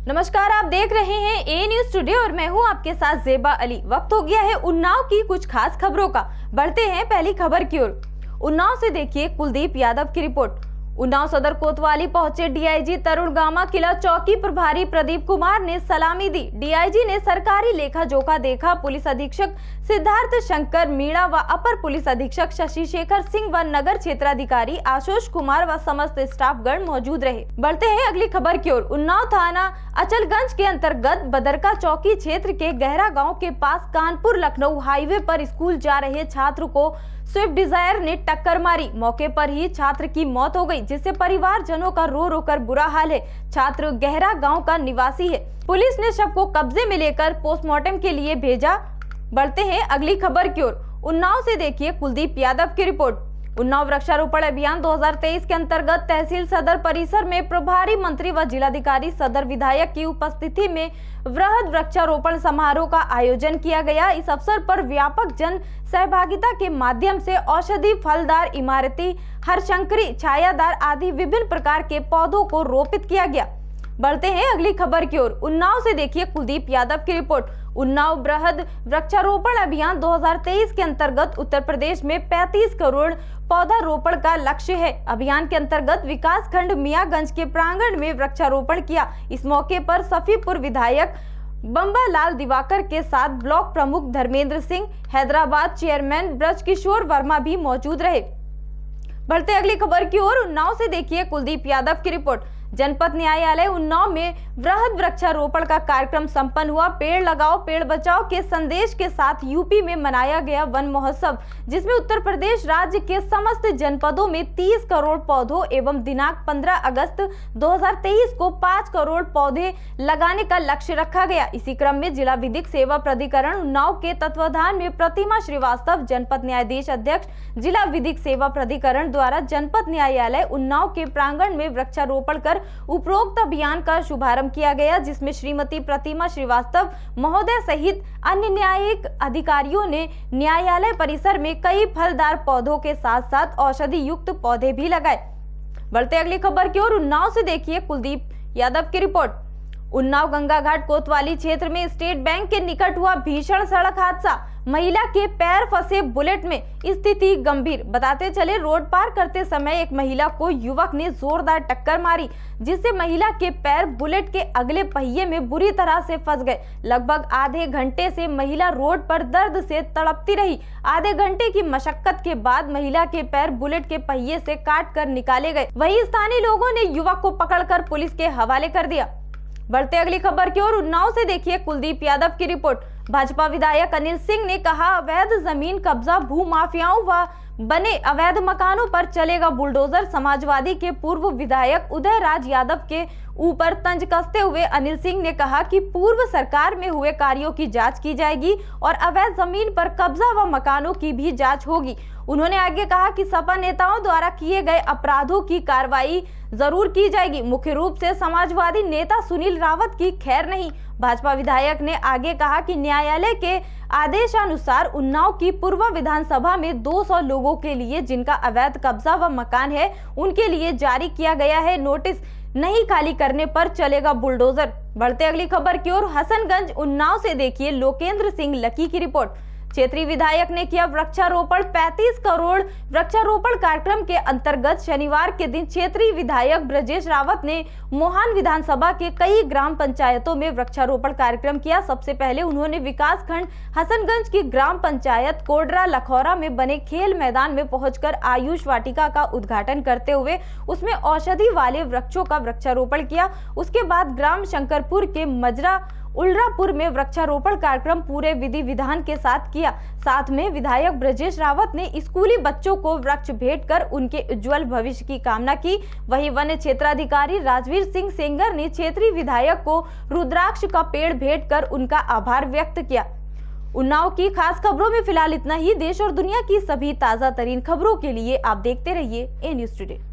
नमस्कार, आप देख रहे हैं ए न्यूज टुडे और मैं हूं आपके साथ ज़ेबा अली। वक्त हो गया है उन्नाव की कुछ खास खबरों का। बढ़ते हैं पहली खबर की ओर। उन्नाव से देखिए कुलदीप यादव की रिपोर्ट। उन्नाव सदर कोतवाली पहुंचे डीआईजी तरुण गामा किला चौकी प्रभारी प्रदीप कुमार ने सलामी दी। डीआईजी ने सरकारी लेखा जोखा देखा। पुलिस अधीक्षक सिद्धार्थ शंकर मीणा व अपर पुलिस अधीक्षक शशि शेखर सिंह व नगर क्षेत्राधिकारी आशुष कुमार व समस्त स्टाफगण मौजूद रहे। बढ़ते हैं अगली खबर की ओर। उन्नाव थाना अचलगंज के अंतर्गत बदरका चौकी क्षेत्र के गहरा गांव के पास कानपुर लखनऊ हाईवे पर स्कूल जा रहे छात्र को स्विफ्ट डिजायर ने टक्कर मारी। मौके पर ही छात्र की मौत हो गई, जिससे परिवारजनों का रो रो कर बुरा हाल है। छात्र गहरा गांव का निवासी है। पुलिस ने शव को कब्जे में लेकर पोस्टमार्टम के लिए भेजा। बढ़ते हैं अगली खबर की ओर। उन्नाव से देखिए कुलदीप यादव की रिपोर्ट। उन्नाव वृक्षारोपण अभियान 2023 के अंतर्गत तहसील सदर परिसर में प्रभारी मंत्री व जिलाधिकारी सदर विधायक की उपस्थिति में वृहद वृक्षारोपण समारोह का आयोजन किया गया। इस अवसर पर व्यापक जन सहभागिता के माध्यम से औषधि, फलदार, इमारती, हरशंकरी, छायादार आदि विभिन्न प्रकार के पौधों को रोपित किया गया। बढ़ते हैं अगली खबर की ओर। उन्नाव से देखिए कुलदीप यादव की रिपोर्ट। उन्नाव बृहद वृक्षारोपण अभियान 2023 के अंतर्गत उत्तर प्रदेश में 35 करोड़ पौधा रोपण का लक्ष्य है। अभियान के अंतर्गत विकास खंड मियागंज के प्रांगण में वृक्षारोपण किया। इस मौके पर सफीपुर विधायक बंबालाल दिवाकर के साथ ब्लॉक प्रमुख धर्मेंद्र सिंह, हैदराबाद चेयरमैन ब्रजकिशोर वर्मा भी मौजूद रहे। बढ़ते अगली खबर की ओर। उन्नाव से देखिए कुलदीप यादव की रिपोर्ट। जनपद न्यायालय उन्नाव में वृहद वृक्षारोपण का कार्यक्रम संपन्न हुआ। पेड़ लगाओ पेड़ बचाओ के संदेश के साथ यूपी में मनाया गया वन महोत्सव, जिसमें उत्तर प्रदेश राज्य के समस्त जनपदों में 30 करोड़ पौधों एवं दिनांक 15 अगस्त 2023 को 5 करोड़ पौधे लगाने का लक्ष्य रखा गया। इसी क्रम में जिला विधिक सेवा प्राधिकरण उन्नाव के तत्वाधान में प्रतिमा श्रीवास्तव, जनपद न्यायाधीश अध्यक्ष, जिला विधिक सेवा प्राधिकरण द्वारा जनपद न्यायालय उन्नाव के प्रांगण में वृक्षारोपण कर उपरोक्त अभियान का शुभारंभ किया गया, जिसमें श्रीमती प्रतिमा श्रीवास्तव महोदय सहित अन्य न्यायिक अधिकारियों ने न्यायालय परिसर में कई फलदार पौधों के साथ साथ औषधि युक्त पौधे भी लगाए। बढ़ते अगली खबर की ओर। उन्नाव से देखिए कुलदीप यादव की रिपोर्ट। उन्नाव गंगा घाट कोतवाली क्षेत्र में स्टेट बैंक के निकट हुआ भीषण सड़क हादसा। महिला के पैर फंसे बुलेट में, स्थिति गंभीर। बताते चले रोड पार करते समय एक महिला को युवक ने जोरदार टक्कर मारी, जिससे महिला के पैर बुलेट के अगले पहिए में बुरी तरह से फंस गए। लगभग आधे घंटे से महिला रोड पर दर्द से तड़पती रही। आधे घंटे की मशक्कत के बाद महिला के पैर बुलेट के पहिए से काट कर निकाले गए। वहीं स्थानीय लोगों ने युवक को पकड़कर पुलिस के हवाले कर दिया। बढ़ते अगली खबर की ओर। उन्नाव से देखिए कुलदीप यादव की रिपोर्ट। भाजपा विधायक अनिल सिंह ने कहा, अवैध जमीन कब्जा, भू माफियाओं व बने अवैध मकानों पर चलेगा बुलडोजर। समाजवादी के पूर्व विधायक उदय राज यादव के ऊपर तंज कसते हुए अनिल सिंह ने कहा कि पूर्व सरकार में हुए कार्यों की जांच की जाएगी और अवैध जमीन पर कब्जा व मकानों की भी जांच होगी। उन्होंने आगे कहा कि सपा नेताओं द्वारा किए गए अपराधों की कार्रवाई जरूर की जाएगी। मुख्य रूप से समाजवादी नेता सुनील रावत की खैर नहीं। भाजपा विधायक ने आगे कहा कि न्यायालय के आदेशानुसार उन्नाव की पूर्व विधानसभा में 200 लोगों के लिए जिनका अवैध कब्जा व मकान है, उनके लिए जारी किया गया है नोटिस। नहीं खाली करने पर चलेगा बुलडोजर। बढ़ते अगली खबर की ओर। हसनगंज उन्नाव से देखिए लोकेंद्र सिंह लकी की रिपोर्ट। क्षेत्रीय विधायक ने किया वृक्षारोपण। 35 करोड़ वृक्षारोपण कार्यक्रम के अंतर्गत शनिवार के दिन क्षेत्रीय विधायक ब्रजेश रावत ने मोहान विधानसभा के कई ग्राम पंचायतों में वृक्षारोपण कार्यक्रम किया। सबसे पहले उन्होंने विकास खंड हसनगंज की ग्राम पंचायत कोडरा लखौरा में बने खेल मैदान में पहुंचकर आयुष वाटिका का उद्घाटन करते हुए उसमें औषधि वाले वृक्षों का वृक्षारोपण किया। उसके बाद ग्राम शंकरपुर के मजरा उल्लापुर में वृक्षारोपण कार्यक्रम पूरे विधि विधान के साथ किया। साथ में विधायक ब्रजेश रावत ने स्कूली बच्चों को वृक्ष भेंट कर उनके उज्जवल भविष्य की कामना की। वहीं वन्य क्षेत्राधिकारी राजवीर सिंह सेंगर ने क्षेत्रीय विधायक को रुद्राक्ष का पेड़ भेंट कर उनका आभार व्यक्त किया। उन्नाव की खास खबरों में फिलहाल इतना ही। देश और दुनिया की सभी ताजा तरीन खबरों के लिए आप देखते रहिए ए न्यूज टुडे।